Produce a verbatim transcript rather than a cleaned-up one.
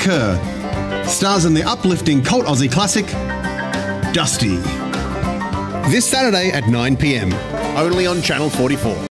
Kerr. Stars in the uplifting cult Aussie classic, Dusty. This Saturday at nine p m, only on Channel forty-four.